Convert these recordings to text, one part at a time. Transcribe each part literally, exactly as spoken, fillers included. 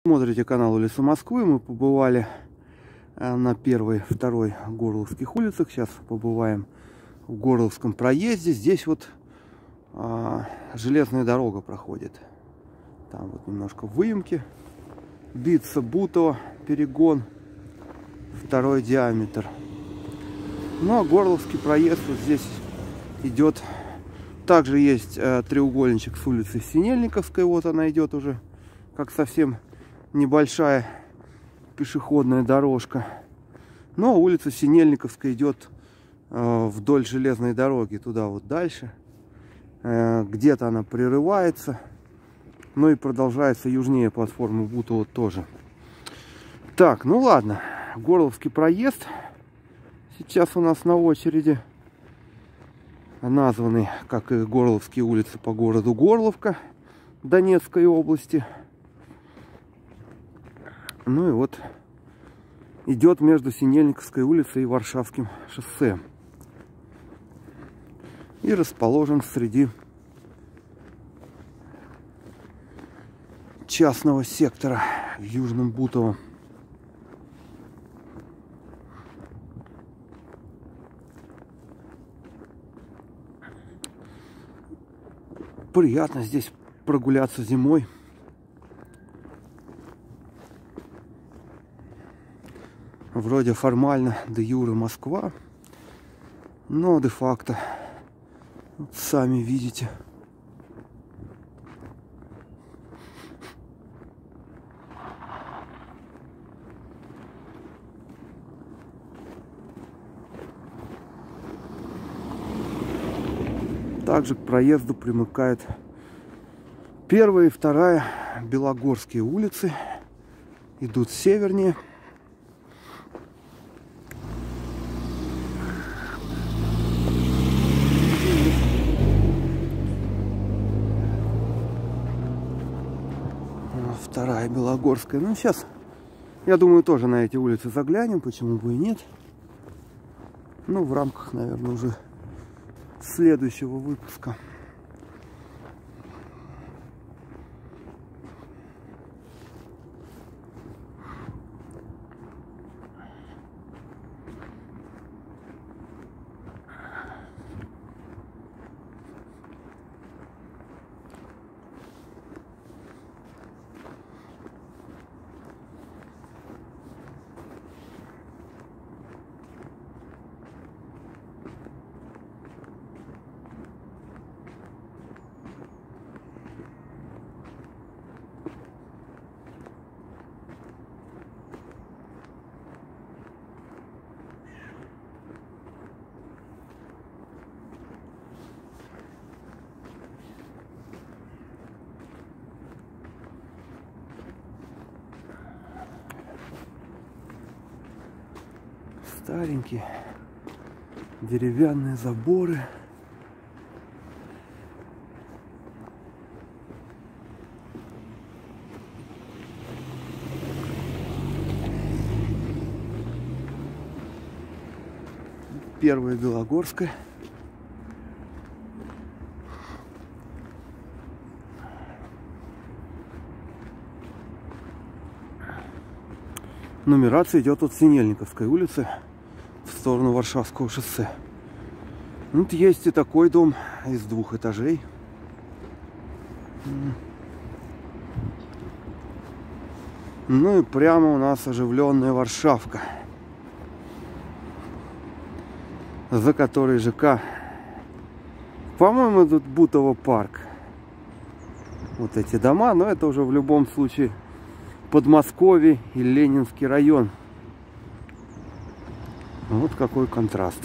Смотрите канал Улица Москвы. Мы побывали на первой, второй Горловских улицах. Сейчас побываем в Горловском проезде. Здесь вот а, железная дорога проходит. Там вот немножко выемки. Битца, Бутово, перегон. Второй диаметр. Ну а Горловский проезд вот здесь идет. Также есть э, треугольничек с улицы Синельниковской. Вот она идет уже как совсем небольшая пешеходная дорожка. Но улица Синельниковская идет э, вдоль железной дороги туда вот дальше. Э, Где-то она прерывается. Ну и продолжается южнее платформы Бутово тоже. Так, ну ладно. Горловский проезд сейчас у нас на очереди. Названный, как и Горловские улицы, по городу Горловка Донецкой области. Ну и вот идет между Синельниковской улицей и Варшавским шоссе. И расположен среди частного сектора в Южном Бутово. Приятно здесь прогуляться зимой. Вроде формально де юре Москва, но де-факто, вот сами видите. Также к проезду примыкает первая и вторая Белогорские улицы. Идут севернее. Вторая Белогорская. Ну, сейчас, я думаю, тоже на эти улицы заглянем. Почему бы и нет. Ну, в рамках, наверное, уже следующего выпуска. Старенькие деревянные заборы. Первая Белогорская. Нумерация идет от Синельниковской улицы в сторону Варшавского шоссе. Вот есть и такой дом из двух этажей. Ну и прямо у нас оживленная Варшавка, за которой ЖК, по-моему, тут Бутово парк. Вот эти дома, но это уже в любом случае Подмосковье и Ленинский район. Вот какой контраст.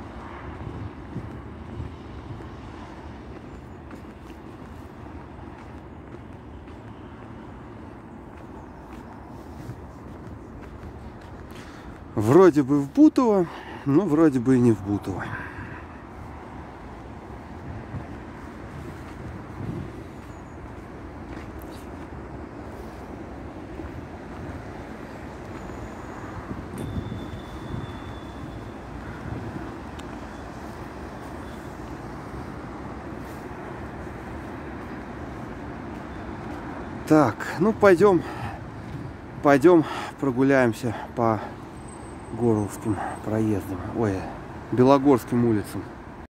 Вроде бы в Бутово, но вроде бы и не в Бутово. Так, ну пойдем пойдем прогуляемся по Горловским проездам, ой, Белогорским улицам.